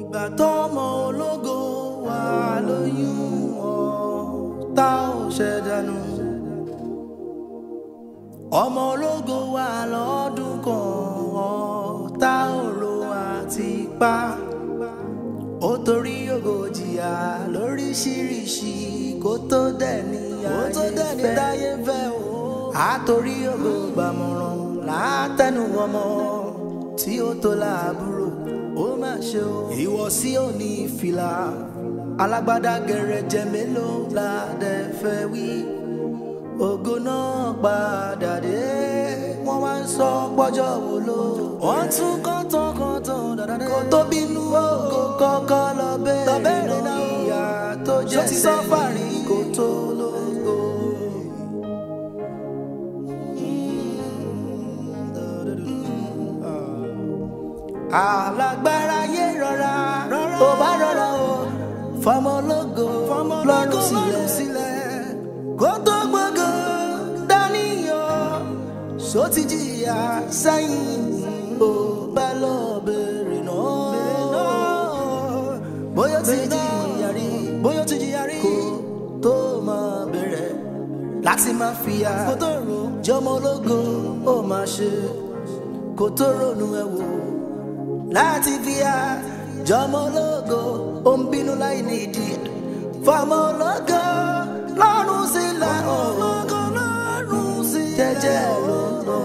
ìgbà tọ́mọ ológo wà lóyún ọ̀tá ò ṣẹ̀dánù. ọmọ ológo wà lọ́dún kan ọ̀tá òro àti pa. ó torí ògo jìyà lóríṣiríṣi kó tó dẹni ayé fẹ́ o. àtorí ògo gbàmọ̀ràn látẹnu ọmọ tí ó tó láàbúrò ó má ṣe o. ìwọ̀sí ò ní fìlà alágbádá gẹ̀rẹ́jẹ mélòó la dẹ̀ fẹ́ wí. ògo náà padà dé wọ́n wá ń sọ pọ́jọ́ wo ló. wọ́n tún kọ́tàn dáadáa kó tó bínú ògo kọ́kọ́ lọ bẹ́ẹ̀ náà ìyá tó jẹ́ sẹ́yìn kó tó lógo. alágbára yé rọra ó bá rọra o fọmọ ológo lọ́rùn sílẹ̀ kó tó gbogbo dánìyàn só ti jìyà sẹ́yìn ó bá lọ bèrè náà bóyá ti jìyà rí kó tó máa bẹ̀rẹ̀ láti máa fìyà jọmọ ológo ó máa ṣe kó tó ronú ẹ̀ wò láti fìyà jọmọ ológo ó ń bínú láì nídìí fọmọ ológo lọ́rùn sílẹ̀ jẹ́jẹ́ ló lọ.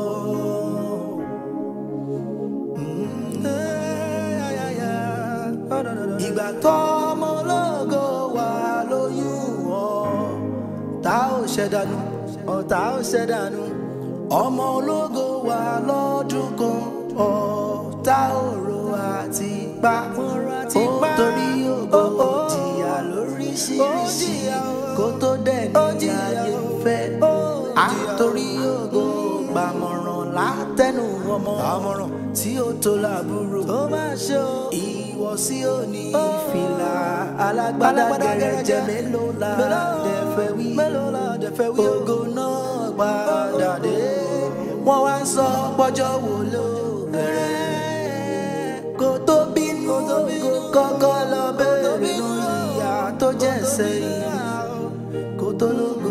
ìgbà tọ́mọ ológo wà lóyún ọ̀tá ò ṣẹ̀dánù ọmọ ológo wà lọ́dún kan ọ̀tá òro àti pa. ó torí ògo jìyà lóríṣiríṣi kó tó dẹni ayé fẹ́. àtorí ògo gbàmọ̀ràn látẹnu ọmọ tí ó tó láàbúrò ó máa ṣe o. ìwọ̀sí ò ní fìlà alágbádá gẹ̀rẹ́jẹ mélòó la dẹ̀ fẹ́ wí. ògo náà padà dé wọ́n wá ń sọ pọ́jọ́ wo ló bẹ̀rẹ̀ kó tó bínú kọ́kọ́ lọ bẹ̀rẹ̀ nù ìyá tó jẹ́ sẹ́yìn kó tó lógo.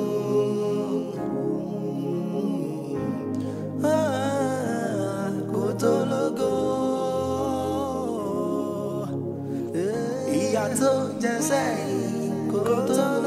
kó tó lógo ìyá tó jẹ́ sẹ́yìn kó tó lógo.